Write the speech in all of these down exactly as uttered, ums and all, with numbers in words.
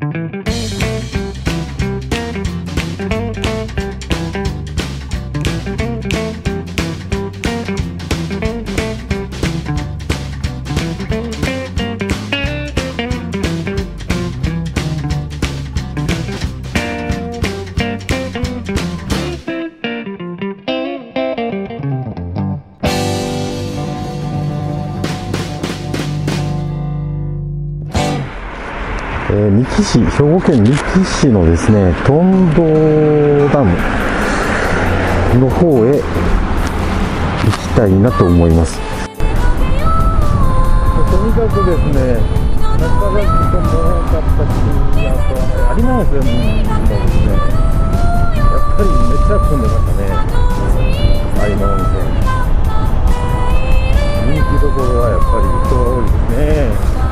えー、三木市、兵庫県三木市のですね、トンドダムの方へ行きたいなと思います。とにかくですね、中崎ともかったし、あと有馬温泉もですね、やっぱりめっちゃ混んでましたね、有馬温泉。人気どころはやっぱり人が多いですね。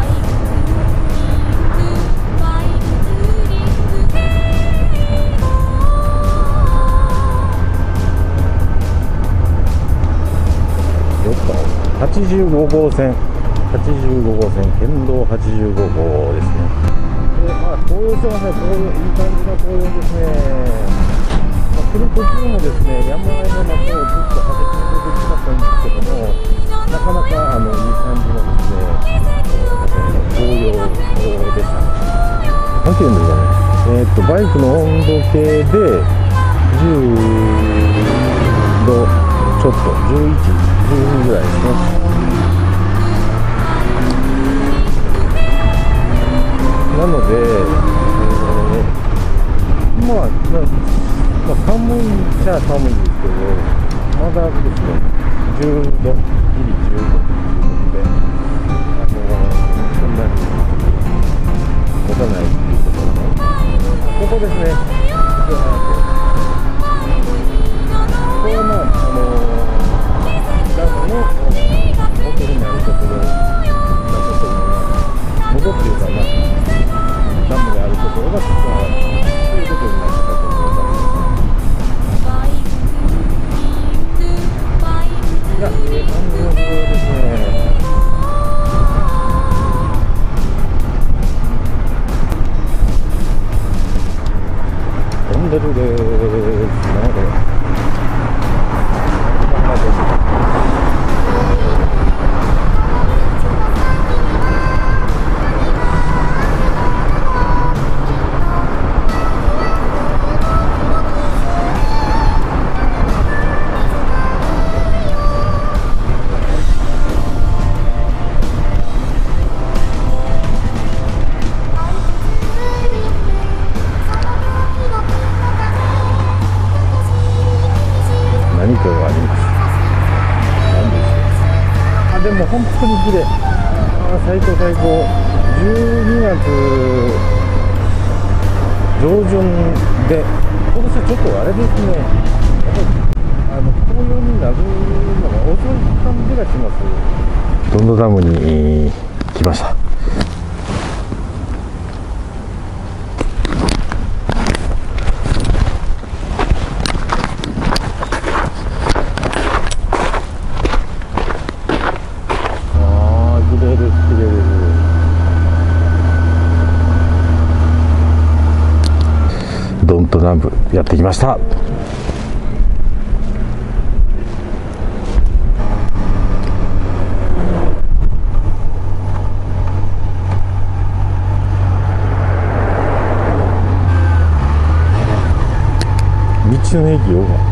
はちじゅうごごうせん、はちじゅうごごうせん、県道はちじゅうごごうですね。で、まあ、紅葉してますね。紅葉、いい感じの紅葉ですね。まあ、来る途中もですね、山あいの中をずっと走り続けてきたんですけども、なかなかあのいい感じのですね、えー、紅葉でした。なんていうんですかね、えー、っとバイクの温度計でじゅうどちょっと、じゅういち、じゅうにぐらいですね。なので、えー、まあ、まあ、寒いっちゃ寒いんですけど、まだですね、じゅうど、ギリじゅうどということで、あのそんなに持たないということなので、ここですね、ここはまあ、あのダムの元になるところだと思います。元っていうか、まあ、ダムがあるところが、そういうことになったかと思います。いや、ええ感じのところですね。トンネルでーす。なので何かがあります。何でしょう。あ、でも本当に綺麗。あ、最高最高。じゅうにがつ上旬で、今年はちょっとあれですね。やっぱりあの紅葉になるのが遅い感じがします。トンドダムに来ました。ドントダムやってきました。道の駅ヨガ